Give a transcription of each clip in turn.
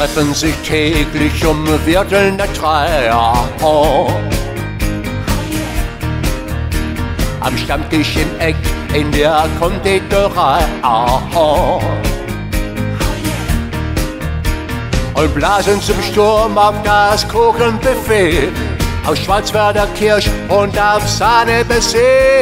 treffen sich täglich um Viertel nach 3. Am Stammtisch im Eck in der Konditorei. Und blasen zum Sturm auf das Kuchenbuffet aus Schwarzwälder Kirsch und auf Sahne-Baiser.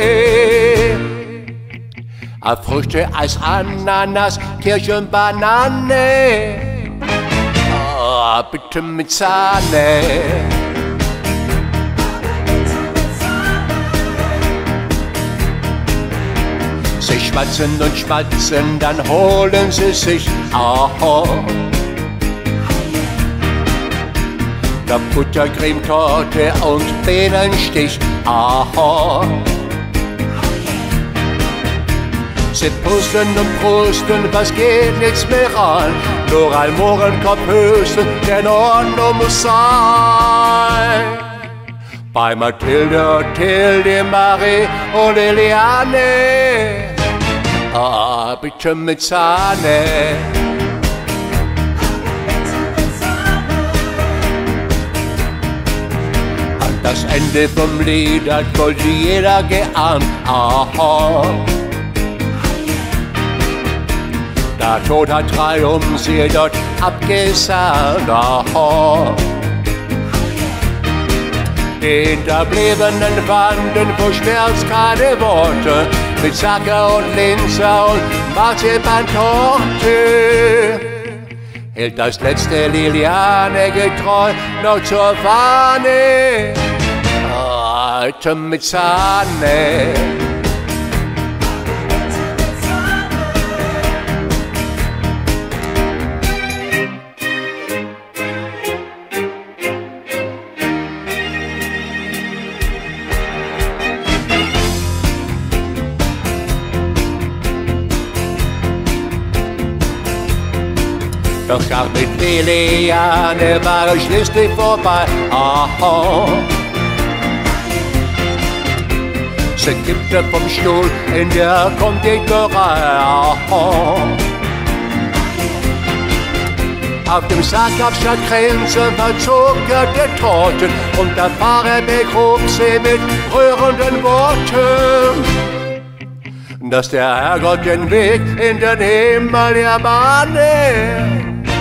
Auf Früchte, Eis, Ananas, Kirsche und Banane. Oh, bitte mit Sahne. Sie schmatzen und schmatzen, dann holen sie sich der Buttercreme, Torte und Bienenstich. Sie pusten und prusten, was geht nichts mehr an. Nur ein Mohrenkopf höchstens, der in Ordnung muss sein. Bei Mathilde, Tilde, Marie und Eliane. Bitte mit Sahne. Das Ende vom Lied hat wohl jeder geahnt. Der Tod hat sie dort abgesahnt. Die Hinterbliebenen fanden vor Schmerz keine Worte, mit Sacker und Linzer und Marzipantorte. Hält das letzte Liliane getreu noch zur Fahne. Heute mit Sahne. Doch auch mit Liliane war es schließlich vorbei. Sie kippte vom Stuhl in der Konditorei. Auf dem Sack gab statt Kränze verzuckerte Torten und der Pfarrer begrub sie mit rührenden Worten, dass der Herrgott den Weg in den Himmel erbahne.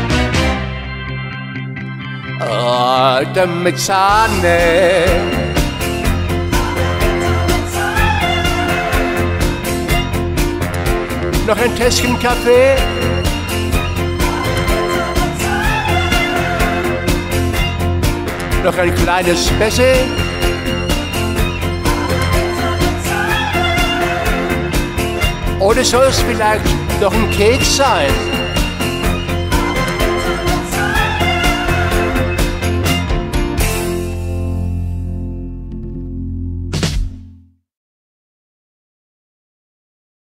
Heute mit Sahne. Noch ein Tässchen Kaffee. Noch ein kleines Bässe. Oder soll es vielleicht noch ein Keks sein?